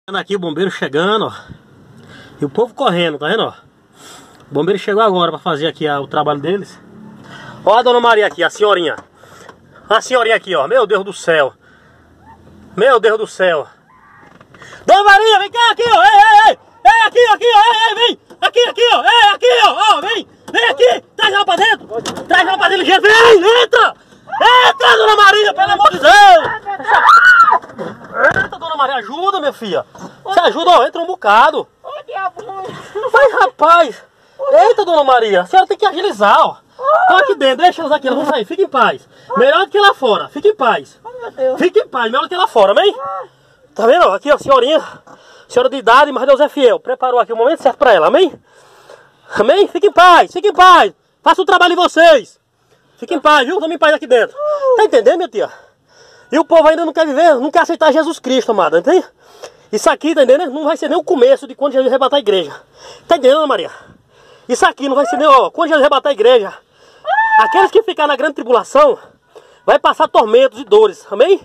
Aqui o bombeiro chegando, ó. E o povo correndo, tá vendo, ó? O bombeiro chegou agora pra fazer aqui o trabalho deles. Ó a dona Maria aqui, a senhorinha. A senhorinha aqui, ó. Meu Deus do céu. Meu Deus do céu. Dona Maria, vem cá, aqui, ó. Ei, ei, ei. Ei, aqui, aqui, ó. Ei, vem. Aqui, ó. Ei, aqui, ó. Vem. Vem aqui. Traz ela pra dentro. Traz ela pra dentro, gente. Vem, entra. Entra, Dona Maria, pelo amor de Deus. Eita, Dona Maria, ajuda, minha filha. Você ajuda, ó, entra um bocado. Mas, rapaz. Eita, Dona Maria, a senhora tem que agilizar, ó. Estão aqui dentro, deixa elas aqui, elas vão sair, fica em paz. Melhor do que lá fora, fica em paz. Fica em paz, melhor do que lá fora, amém? Tá vendo, ó, aqui, ó, senhorinha. Senhora de idade, mas Deus é fiel. Preparou aqui o momento certo pra ela, amém? Amém? Fica em paz, fica em paz. Faça o trabalho de vocês. Fica em paz, viu? Tome em paz aqui dentro. Tá entendendo, minha tia? E o povo ainda não quer viver, não quer aceitar Jesus Cristo, amada, entende? Isso aqui, tá entendendo? Não vai ser nem o começo de quando Jesus arrebatar a igreja. Tá entendendo, Ana Maria? Isso aqui não vai ser nem, ó, quando Jesus arrebatar a igreja. Aqueles que ficar na grande tribulação, vai passar tormentos e dores, amém?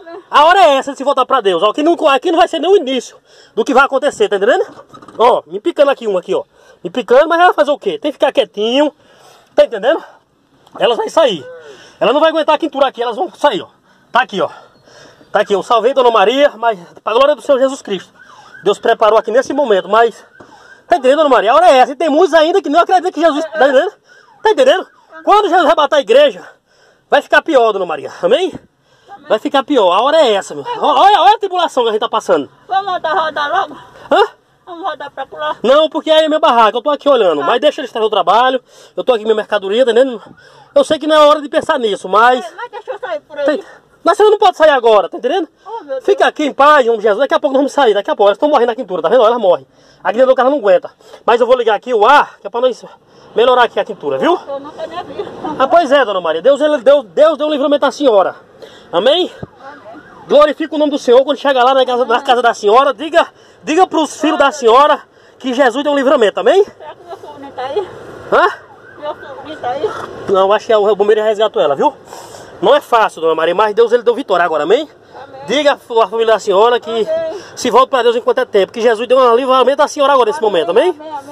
A hora é essa de se voltar pra Deus, ó. Aqui não vai ser nem o início do que vai acontecer, tá entendendo? Ó, me picando aqui uma aqui, ó. Me picando, mas ela vai fazer o quê? Tem que ficar quietinho, tá entendendo? Elas vão sair. Ela não vai aguentar a quintura aqui, elas vão sair, ó. Tá aqui, ó. Tá aqui, eu salvei Dona Maria, mas pra glória do Senhor Jesus Cristo. Deus preparou aqui nesse momento, mas... Tá entendendo, Dona Maria? A hora é essa. E tem muitos ainda que não acreditam que Jesus... Tá entendendo? Tá entendendo? Quando Jesus arrebatar a igreja, vai ficar pior, Dona Maria. Amém? Vai ficar pior. A hora é essa, meu. Olha a tribulação que a gente tá passando. Vamos rodar logo? Hã? Vamos rodar pra lá? Não, porque aí é minha barraca. Eu tô aqui olhando. Mas deixa eles fazer o trabalho. Eu tô aqui com minha mercadoria, tá entendendo? Eu sei que não é hora de pensar nisso, mas... Mas deixa eu sair por aí. Mas você não pode sair agora, tá entendendo? Oh, meu Deus. Fica aqui em paz, em nome de Jesus. Daqui a pouco nós vamos sair. Daqui a pouco. Elas estão morrendo na quintura, tá vendo? Elas morrem. Aqui dentro do carro não aguenta. Mas eu vou ligar aqui o ar, que é pra nós melhorar aqui a quintura, viu? Eu não tenho nem visto. Ah, pois é, Dona Maria. Deus deu um livramento à senhora. Amém? Glorifica o nome do Senhor. Quando chegar lá na casa da senhora, diga pros filhos da senhora que Jesus deu um livramento. Amém? Será que meu sobrinho tá aí? Hã? Meu sobrinho tá aí? Não, acho que o bombeiro já resgatou ela, viu? Não é fácil, Dona Maria, mas Deus ele deu vitória agora, amém? Amém. Diga à família da senhora que Amém. se volta para Deus enquanto é tempo, que Jesus deu um livramento à senhora agora nesse momento, amém? Amém, amém.